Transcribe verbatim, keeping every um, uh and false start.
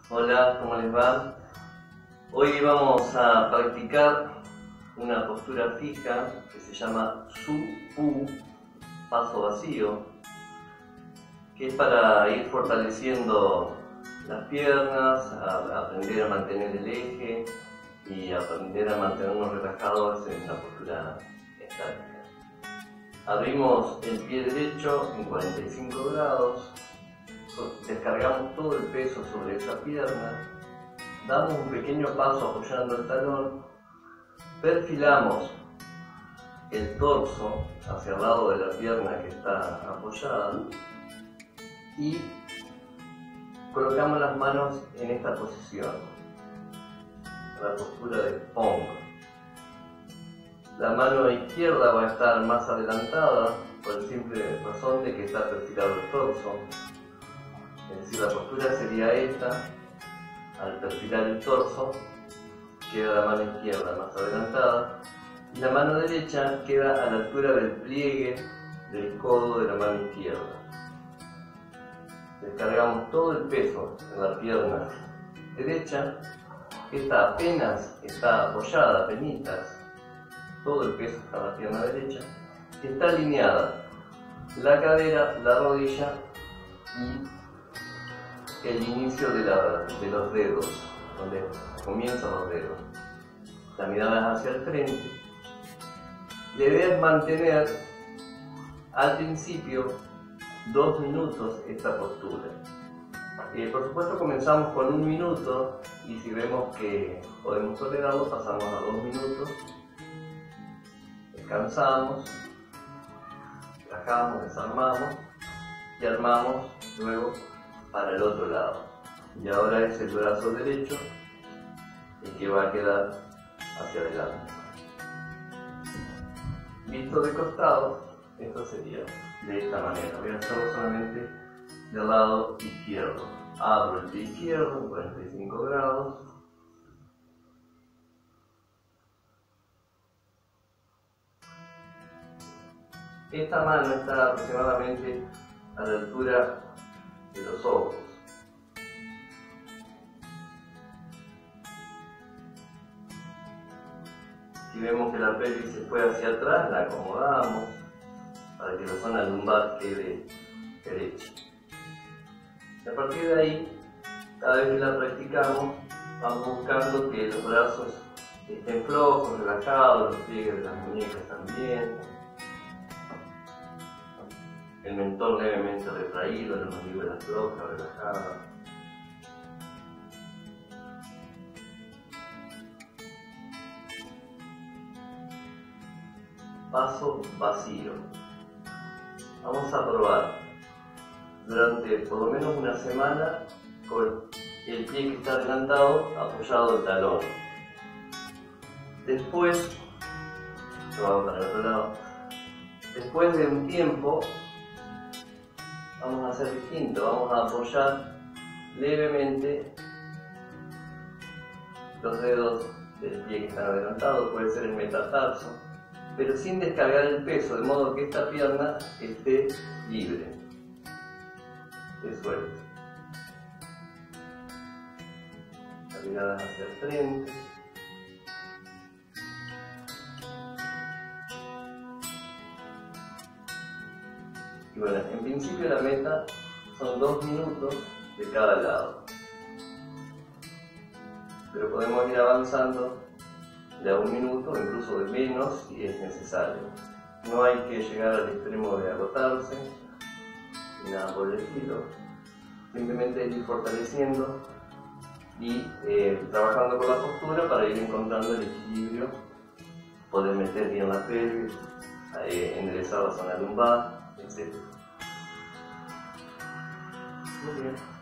Hola, ¿cómo les va? Hoy vamos a practicar una postura fija que se llama Su-Pu, paso vacío, que es para ir fortaleciendo las piernas, a aprender a mantener el eje y aprender a mantenernos relajados en una postura estática. Abrimos el pie derecho en cuarenta y cinco grados, descargamos todo el peso sobre esa pierna, damos un pequeño paso apoyando el talón, perfilamos el torso hacia el lado de la pierna que está apoyada y colocamos las manos en esta posición, la postura de Pong. La mano izquierda va a estar más adelantada por el simple razón de que está perfilado el torso. Es decir, la postura sería esta. Al perfilar el torso queda la mano izquierda más adelantada y la mano derecha queda a la altura del pliegue del codo de la mano izquierda. Descargamos todo el peso en la pierna derecha. Esta apenas está apoyada, apenitas, todo el peso está en la pierna derecha. Está alineada la cadera, la rodilla y el inicio de, la, de los dedos, donde comienzan los dedos. La mirada es hacia el frente. Debes mantener al principio dos minutos esta postura. Eh, por supuesto comenzamos con un minuto y si vemos que podemos tolerarlo pasamos a dos minutos. Descansamos, relajamos, desarmamos y armamos luego para el otro lado. Y ahora es el brazo derecho el que va a quedar hacia adelante. Visto de costado, esto sería de esta manera. Voy a hacerlo solamente del lado izquierdo. Abro el pie izquierdo en cuarenta y cinco grados. Esta mano está aproximadamente a la altura de los ojos. Si vemos que la pelvis se fue hacia atrás, la acomodamos para que la zona lumbar quede derecha. Y a partir de ahí, cada vez que la practicamos, vamos buscando que los brazos estén flojos, relajados, los pliegues de las muñecas también. El mentón levemente retraído, la mandíbula floja, relajada. Paso vacío. Vamos a probar durante por lo menos una semana con el pie que está adelantado apoyado el talón. Después, vamos para el otro lado. Después de un tiempo, vamos a hacer distinto, vamos a apoyar levemente los dedos del pie que están adelantados, puede ser el metatarso, pero sin descargar el peso, de modo que esta pierna esté libre, esté suelta. La mirada hacia el frente. Y bueno, en principio la meta son dos minutos de cada lado. Pero podemos ir avanzando de a un minuto o incluso de menos si es necesario. No hay que llegar al extremo de agotarse ni nada por el estilo. Simplemente hay que ir fortaleciendo y eh, trabajando con la postura para ir encontrando el equilibrio, poder meter bien la pelvis, eh, enderezar la zona lumbar, etcétera. Muy bien.